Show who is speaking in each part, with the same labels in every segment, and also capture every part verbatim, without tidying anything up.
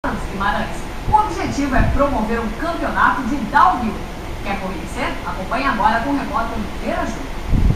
Speaker 1: Guimarães. O objetivo é promover um campeonato de downhill. Quer conhecer? Acompanhe agora com o repórter Vera Júnior.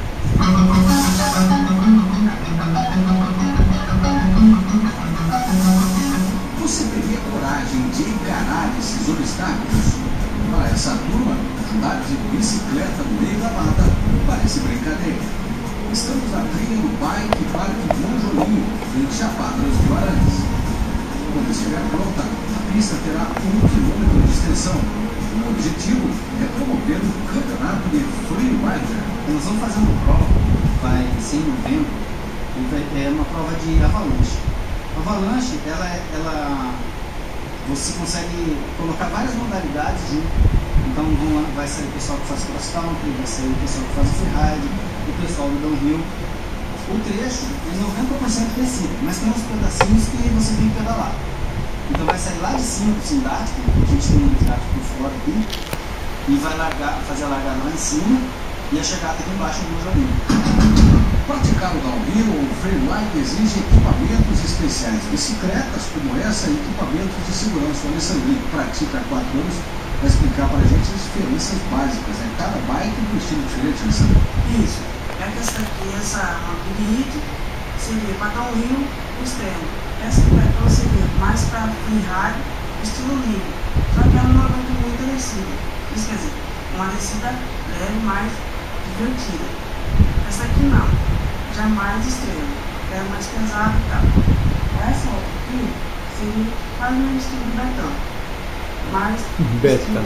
Speaker 2: Você teria coragem de encarar esses obstáculos? Para essa turma, andar de bicicleta no meio da mata parece brincadeira. Estamos na trilha do Bike Parque Monjolinho, em Chapada dos Guimarães. Quando estiver pronta, a pista terá um quilômetro de extensão. O objetivo é promover um campeonato de freerider.
Speaker 3: Nós vamos fazer uma prova, vai ser em novembro, é uma prova de avalanche. Avalanche, ela, ela, você consegue colocar várias modalidades junto. Então vamos lá, vai sair o pessoal que faz cross country, vai sair o pessoal que faz o freeride, o pessoal do downhill. O trecho é noventa por cento descido, mas tem uns pedacinhos que você tem que pedalar. Então vai sair lá de cima do sindático, a gente tem um sindático por fora aqui, e vai largar, fazer a largada lá em cima e a chegada aqui embaixo do Monjolinho.
Speaker 2: Praticar o downhill ou freeride exige equipamentos especiais. Bicicletas como essa e equipamentos de segurança. O Alessandrinho, que pratica há quatro anos, vai explicar para a gente as diferenças básicas. Né? Cada bike tem um estilo diferente, Alessandro.
Speaker 4: Isso. É que essa aqui, essa Big seria para downhill extremo. Essa aqui vai para seria mais para freeride, estilo livre. Só que ela não é muito descida. Isso quer dizer, uma descida leve, mais divertida. Essa aqui não, já mais extrema, é mais pesada e tal. Essa outra aqui seria quase o mesmo estilo do Betão. Mais
Speaker 5: Betão.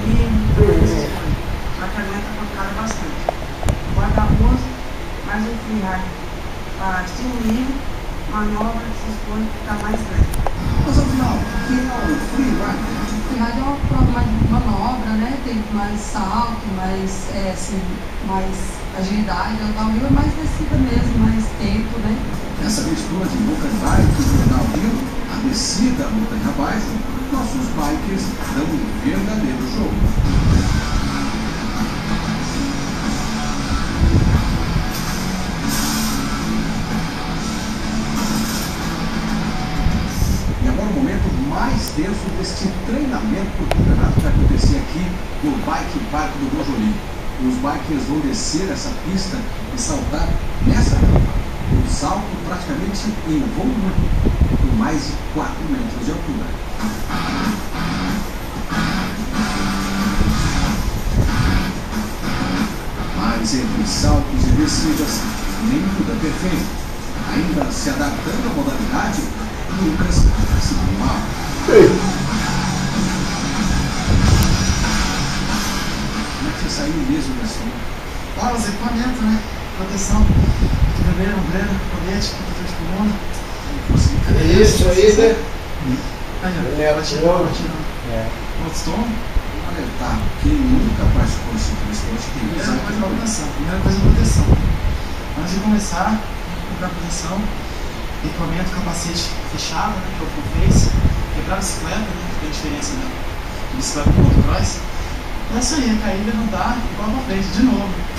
Speaker 4: Só que aguenta a pancada bastante. Guarda-ruas, mais um freeride para estilo livre, manobra, essas coisas, ficar mais leve.
Speaker 2: Mas afinal, o que é o freeride?
Speaker 6: O freeride é uma prova mais de manobra, né? Tem mais salto, mais, é, assim, mais agilidade. O downhill é mais descida mesmo, mais tempo, né?
Speaker 2: Nessa mistura de mountain bike e downhill, a descida montanha abaixo, nossos bikers dão um verdadeiro jogo. E agora o momento mais tenso deste treinamento do campeonato que vai acontecer aqui no Bike Parque do Monjolinho. Os bikers vão descer essa pista e saltar nessa rampa. Um salto praticamente em voo com mais de quatro metros de altura. Mas entre saltos e descidas, nem tudo é perfeito. Ainda se adaptando à modalidade, Lucas se deu mal. Como é que você saiu mesmo assim?
Speaker 3: Ah, os equipamentos, né? Proteção, primeiro, ombreira, colete, protetor de pulmão.
Speaker 5: É isso aí, né?
Speaker 3: Aí, ó,
Speaker 5: É,
Speaker 3: vai tirando, vai
Speaker 5: é.
Speaker 3: tirando. Outro tom.
Speaker 2: Alertar, quem nunca praticou esse esporte tem que
Speaker 3: Primeira
Speaker 2: usar
Speaker 3: coisa é
Speaker 2: equipamento.
Speaker 3: proteção. Primeira coisa é proteção. Antes de começar, comprar proteção, equipamento, capacete fechado, né, que é o full face, quebrar a bicicleta, né, que tem a diferença da bicicleta com motocross. É isso aí, é cair, levantar e bola pra frente, de novo.